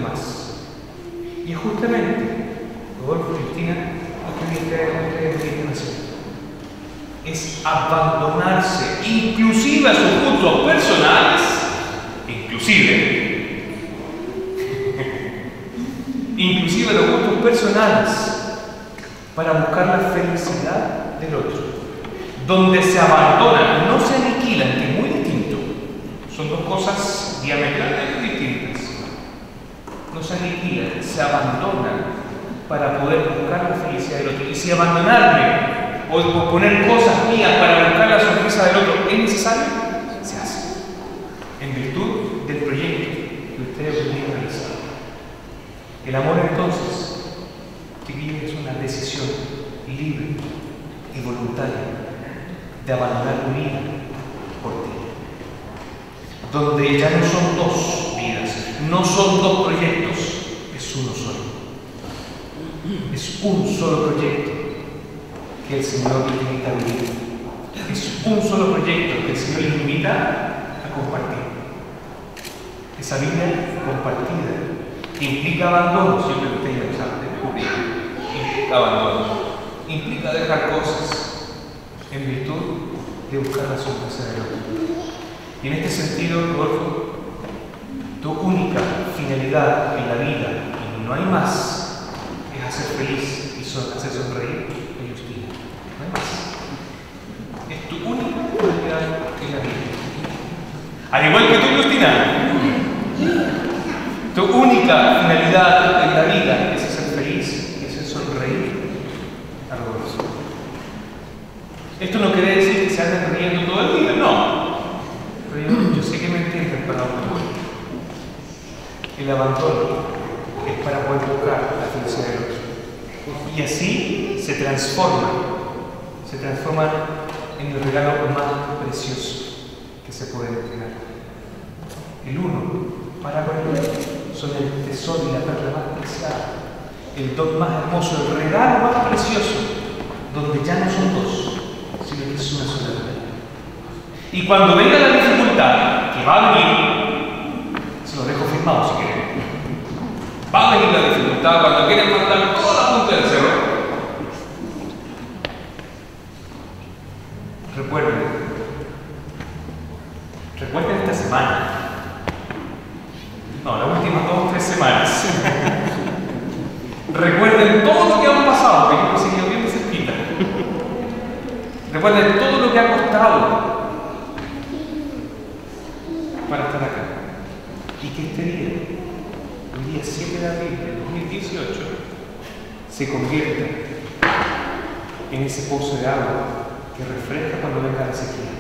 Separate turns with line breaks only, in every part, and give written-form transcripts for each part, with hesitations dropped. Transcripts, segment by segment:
demás. Y es justamente, Rodolfo y Cristina, lo que ustedes vienen a hacer. Es abandonarse, inclusive a sus gustos personales, inclusive a los gustos personales, para buscar la felicidad del otro. Donde se abandonan, no se aniquilan, que es muy distinto. Son dos cosas diametralmente distintas. No se aniquilan, se abandonan para poder buscar la felicidad del otro. Y si abandonarme o poner cosas mías para buscar la sonrisa del otro es necesario, se hace. En virtud del proyecto que ustedes vienen a realizar. El amor entonces, chiquillos, es una decisión libre y voluntaria de abandonar mi vida por ti. Donde ya no son dos vidas, no son dos proyectos, es uno solo. Es un solo proyecto que el Señor les invita a vivir. Es un solo proyecto que el Señor les invita a compartir. Esa vida compartida que implica abandono, siempre que ustedes lo saben, implica abandono, implica dejar cosas en virtud de buscar la sonrisa del otro. Y en este sentido, Rodolfo, tu única finalidad en la vida, y no hay más, es hacer feliz y hacer sonreír a Justina. No hay más. Es tu única finalidad en la vida. Al igual que tú, Justina, tu única finalidad en la vida es hacer feliz y hacer sonreír a Rodolfo. Esto no quiere decir que se anden riendo todo el día, no. Pero yo sé que me entienden para donde voy. El abandono es para poder buscar la felicidad del otro. Y así se transforma en el regalo más precioso que se puede entregar. El uno para con el otro son el tesoro y la perla más preciada, el don más hermoso, el regalo más precioso, donde ya no son dos, sino que es una sola vida. Y cuando venga la dificultad, que va a venir, se lo dejo firmado si quieren, va a venir la dificultad cuando quieren mandar toda la punta del cerro. Recuerden esta semana, no, las últimas 2 o 3 semanas. Recuerden todo lo que han pasado, que yo lo he seguido bien de cerquita. Recuerden todo lo que ha costado para estar acá. Y que este día, el día 7 de abril de 2018, se convierta en ese pozo de agua que refresca cuando venga la sequía.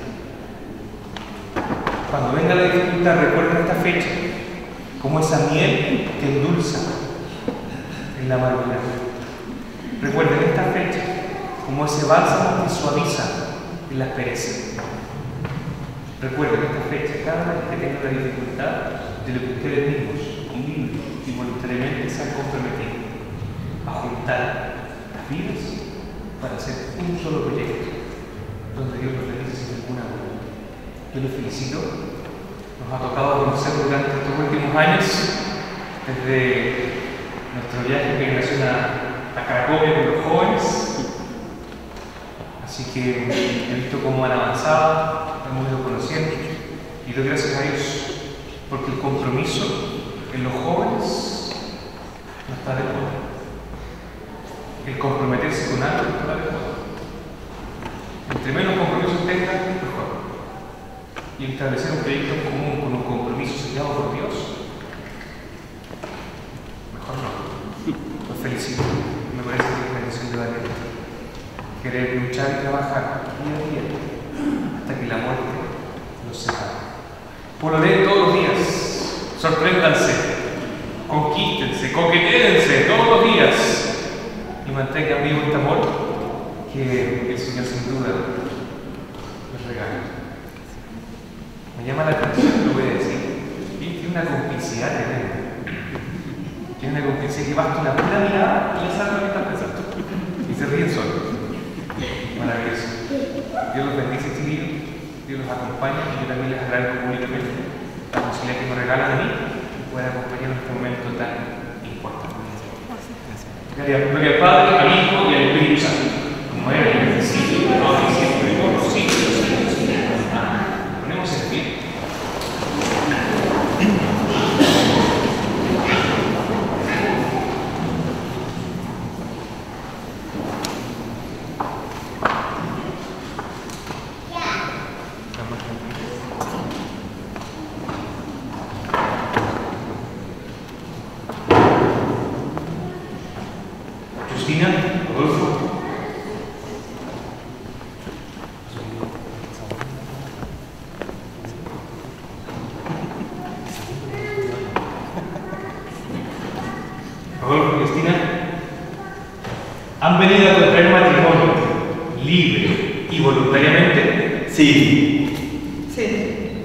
Cuando venga la dificultad, recuerden esta fecha como esa miel que endulza en la amargura. Recuerden esta fecha como ese bálsamo que suaviza en la aspereza. Recuerden esta fecha cada vez que tengan la dificultad de lo que ustedes mismos, libres y voluntariamente, se han comprometido a juntar las vidas para hacer un solo proyecto donde Dios los bendice sin ninguna duda. Yo los felicito. Nos ha tocado conocer durante estos últimos años, desde nuestro viaje de migración a Cracovia con los jóvenes. Así que he visto cómo han avanzado, hemos ido conociendo, y doy gracias a Dios porque el compromiso en los jóvenes no está de moda. El comprometerse con algo no está de moda. Entre menos compromisos tengan, mejor. Y establecer un proyecto en común con un compromiso sellado por Dios, mejor no. Los felicito. Me parece que es una lección de valiente. Querer luchar y trabajar día a día hasta que la muerte los separe. Pololeen todos los días, sorpréndanse, conquístense, coquetéense todos los días y mantengan vivo este amor que el Señor sin duda les regala. Me llama la atención, lo voy a decir, tiene una complicidad tremenda. Tiene una complicidad que basta una pura mirada y ya saben lo que están pensando. Y se ríen solos. Maravilloso. Dios los bendice, chiquillos. Dios los acompaña y yo también les agradezco públicamente la posibilidad que me regalan a mí y poder acompañarlos momento tan importante. Gloria al Padre, al Hijo y al Espíritu Santo, como era en el principio, ahora y siempre, por los siglos de los siglos. Amén. Ponemos en pie. Justina, Rodolfo. Rodolfo y Justina han venido a contraer matrimonio libre y voluntariamente.
Sí.
Sí.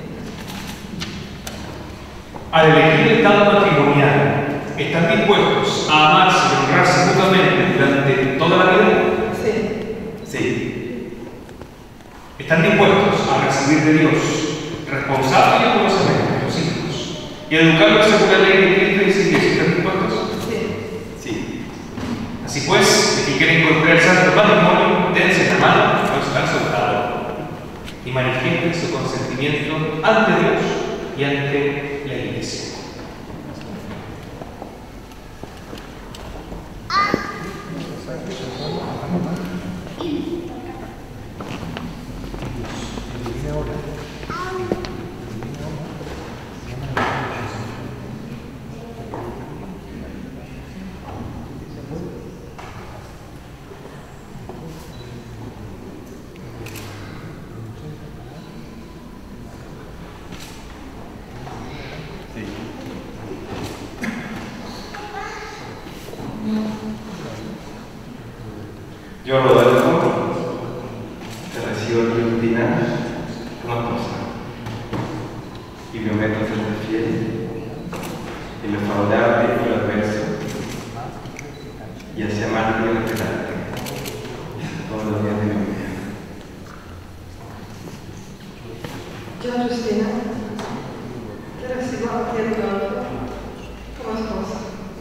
Al elegir el estado matrimonial, ¿están dispuestos a amarse y honrarse mutuamente durante toda la vida?
Sí.
Sí.
¿Están dispuestos a recibir de Dios responsable y amorosamente los hijos y a educarlos según la ley de Cristo y su iglesia? ¿Están dispuestos?
Sí.
Sí.
Así pues, el que quiere encontrar el santo matrimonio, dense la mano, no están soldados, y manifiesten su consentimiento ante Dios y ante la iglesia.
Yo, Rodolfo, te recibo aquí en Justina como esposa y prometo serte fiel en lo favorable y lo adverso y así amarte y respetarte todos los días de mi vida.
Yo, Justina, te recibo aquí en Rodolfo como esposa.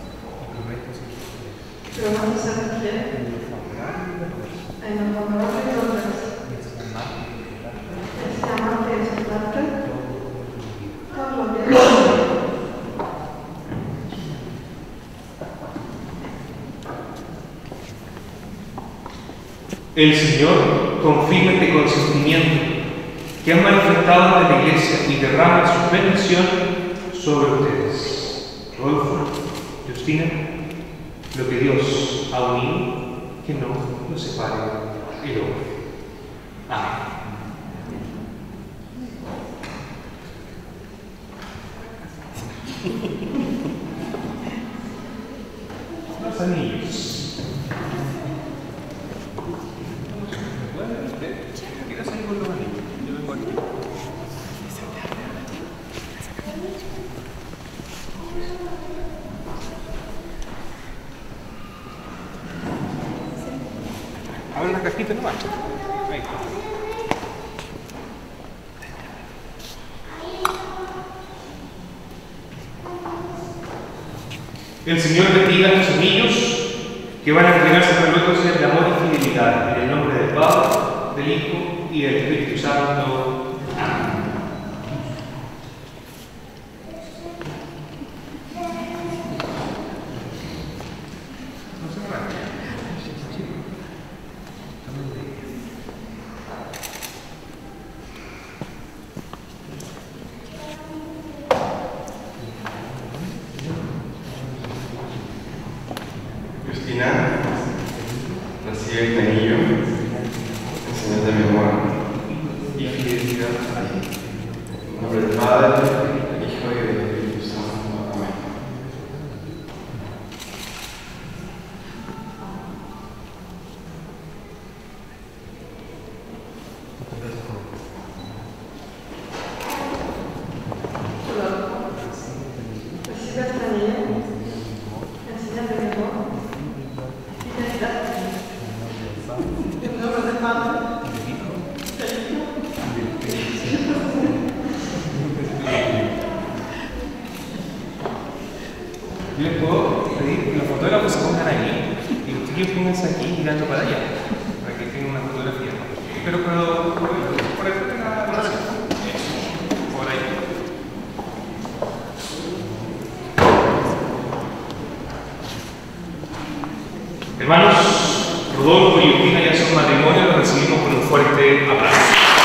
Prometo serte fiel en lo favorable y lo adverso. Y así amarte y respetarte todos los días de mi vida.
El Señor confirma este consentimiento que han manifestado ante la Iglesia y derrama su bendición sobre ustedes. Rodolfo, Justina, lo que Dios ha unido, que no lo separe el hombre. Amén. Los anillos. Quiero salir con los anillos. Yo vengo aquí. Abre la cajita nomás. Ahí. El Señor bendiga a tus anillos que van a entregarse para nosotros de amor y fidelidad. En el nombre del Padre, del Hijo y del Espíritu Santo. Amén.
Justina, recibe este anillo, en señal de mi amor y fidelidad a ti. En nombre del Padre, del Hijo y del Espíritu Santo. Amén.
Rodolfo, recibe este anillo en señal de mi amor y fidelidad a ti. En nombre del Padre, del Hijo y del Espíritu Santo.
Yo les puedo pedir que los fotógrafos se pongan ahí y los chiquillos pónganse aquí mirando para allá, para que tengan una fotografía. Pero por ahí tenga por ahí. Hermanos, Rodolfo y Justina ya son matrimonio, los recibimos con un fuerte aplauso.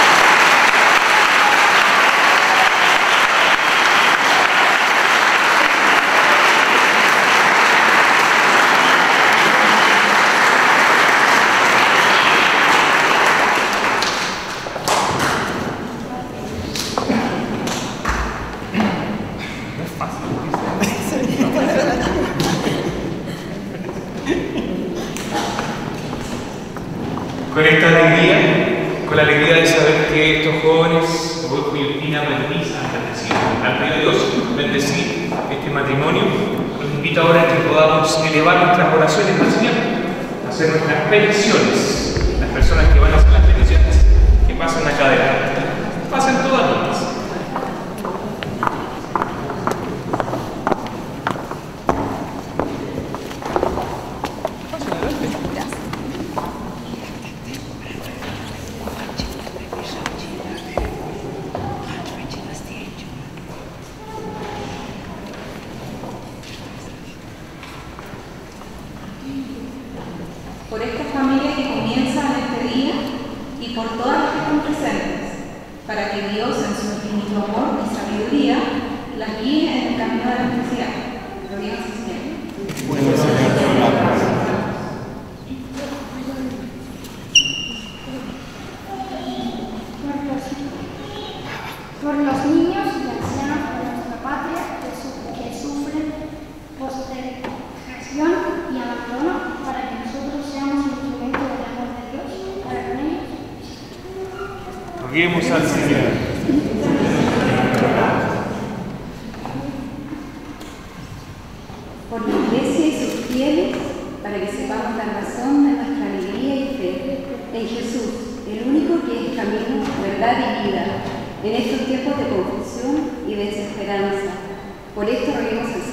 Con esta alegría, con la alegría de saber que estos jóvenes, Rodolfo y Justina, han pedido a Dios bendecir este matrimonio, los invito ahora a que podamos elevar nuestras oraciones al Señor, hacer nuestras peticiones. Las personas que van a hacer las peticiones, que pasen acá adelante. Pasen todas juntas.
Por esta familia que comienza en este día y por todas las que están presentes, para que Dios en su infinito amor y sabiduría las guíe en el camino de la felicidad. Gloria al Señor.
Por los niños y ancianos de nuestra patria que sufren postergación y abandono, para que nosotros seamos instrumento del amor de Dios para con ellos.
Roguemos al Señor.
Por la Iglesia y sus fieles, para que sepamos la razón de nuestra alegría y fe en Jesús, el único que es camino, verdad y vida, en estos tiempos de confusión y desesperanza. Por esto roguemos al Señor.